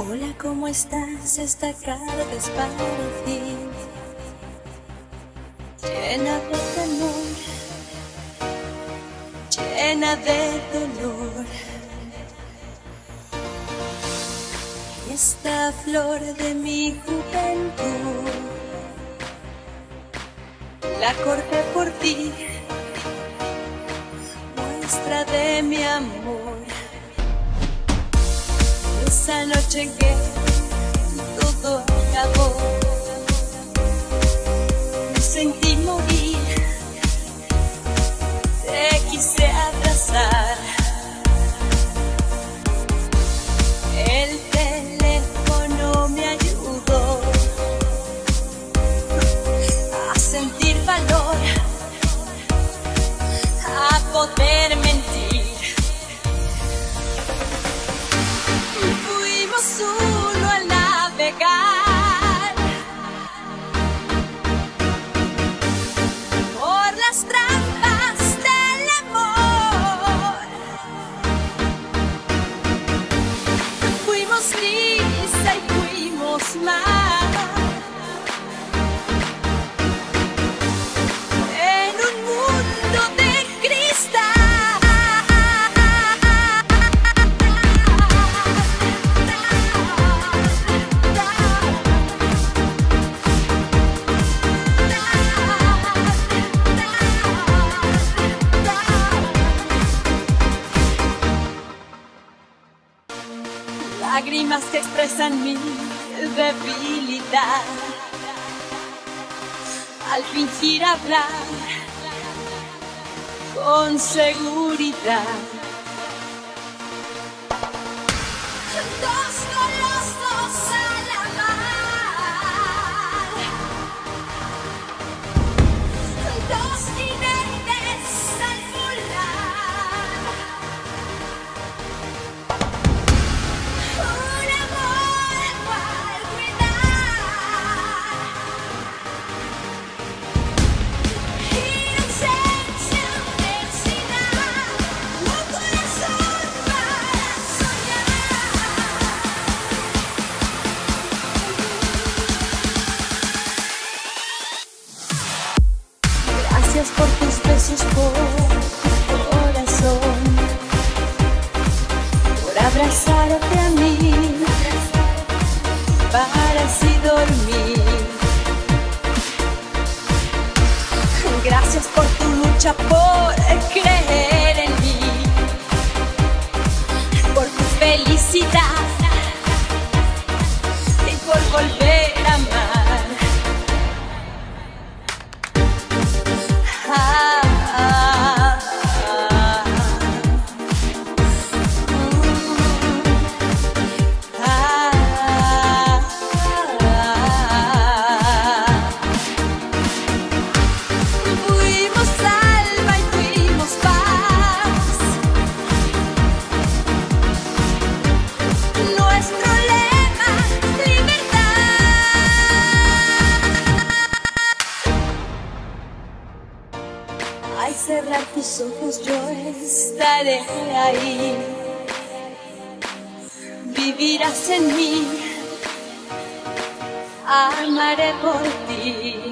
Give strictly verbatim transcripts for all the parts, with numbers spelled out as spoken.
Hola, ¿cómo estás? Esta carta es para ti, llena de temor, llena de dolor. Esta flor de mi juventud la corté por ti, muestra de mi amor. Esa noche en que todo acabó, me sentí morir, te quise abrazar. El teléfono me ayudó a sentir valor, a poder mentir. Fuimos uno al navegar por las trampas del amor. Fuimos risa y fuimos mar, en un mundo de cristal. Lágrimas que expresan mi debilidad al fingir hablar con seguridad. Dos colosos a la mar, dos jinetes al volar. Un amor al cual cuidar, inocencia, densidad, un corazón para soñar. Gracias por tus besos, por tu corazón, por abrazarte a mí, para así dormir. Gracias por tu lucha, por creer en mí, por tu felicidad y por volver a amar. Ah, ah, ah. Ah, ah. Fuimos alma y fuimos paz, nuestro lema, libertad. Al cerrar tus ojos yo estaré ahí, vivirás en mí, amaré por ti.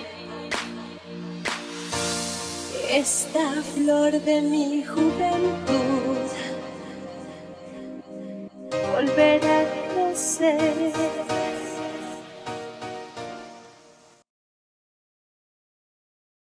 Esta flor de mi juventud volverá a crecer.